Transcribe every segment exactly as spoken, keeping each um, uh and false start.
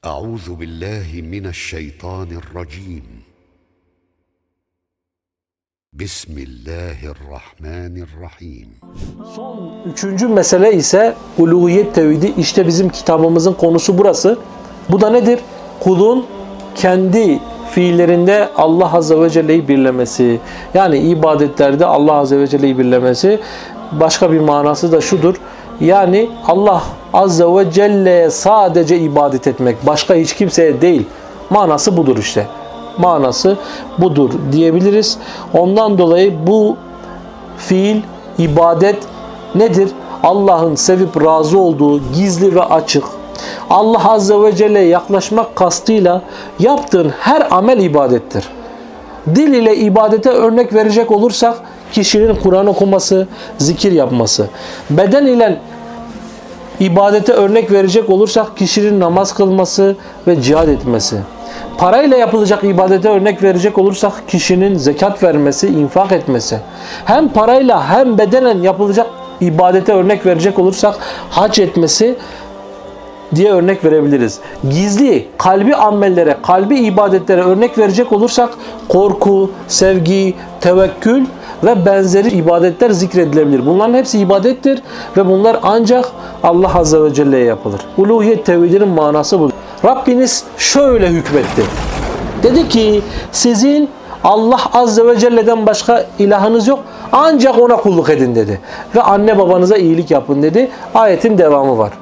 Euzu billahi mineşşeytanirracim. Bismillahirrahmanirrahim. Son üçüncü mesele ise uluhiyet tevhidi. İşte bizim kitabımızın konusu burası. Bu da nedir? Kulun kendi fiillerinde Allah Azze ve Celle'yi birlemesi. Yani ibadetlerde Allah Azze ve Celle'yi birlemesi. Başka bir manası da şudur. Yani Allah Azze ve Celle'ye sadece ibadet etmek. Başka hiç kimseye değil. Manası budur işte. Manası budur diyebiliriz. Ondan dolayı bu fiil, ibadet nedir? Allah'ın sevip razı olduğu gizli ve açık. Allah Azze ve Celle'ye yaklaşmak kastıyla yaptığın her amel ibadettir. Dil ile ibadete örnek verecek olursak kişinin Kur'an okuması, zikir yapması. Beden ile ibadete örnek verecek olursak kişinin namaz kılması ve cihad etmesi. Parayla yapılacak ibadete örnek verecek olursak kişinin zekat vermesi, infak etmesi. Hem parayla hem bedenen yapılacak ibadete örnek verecek olursak hac etmesi diye örnek verebiliriz. Gizli, kalbi amellere, kalbi ibadetlere örnek verecek olursak korku, sevgi, tevekkül ve benzeri ibadetler zikredilebilir. Bunların hepsi ibadettir ve bunlar ancak Allah Azze ve Celle'ye yapılır. Uluhiyet tevhidinin manası budur. Rabbiniz şöyle hükmetti. Dedi ki sizin Allah Azze ve Celle'den başka ilahınız yok. Ancak ona kulluk edin dedi. Ve anne babanıza iyilik yapın dedi. Ayetin devamı var.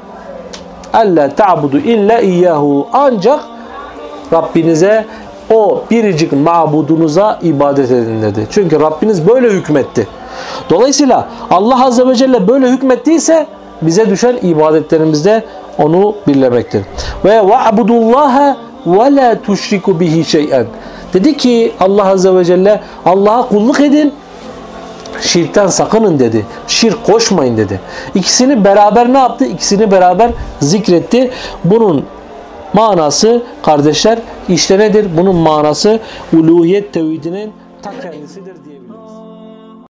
Alla ta'budu illa iyyahu. Ancak Rabbinize, o biricik mabudunuza ibadet edin dedi. Çünkü Rabbiniz böyle hükmetti. Dolayısıyla Allah Azze ve Celle böyle hükmettiyse bize düşen ibadetlerimizde onu birlemektir. Ve va'budullaha ve la tuşriku bihi şey'en. Dedi ki Allah Azze ve Celle, Allah'a kulluk edin, şirkten sakının dedi. Şirk koşmayın dedi. İkisini beraber ne yaptı? İkisini beraber zikretti. Bunun manası kardeşler işte nedir? Bunun manası uluhiyet tevhidinin ta kendisidir diye.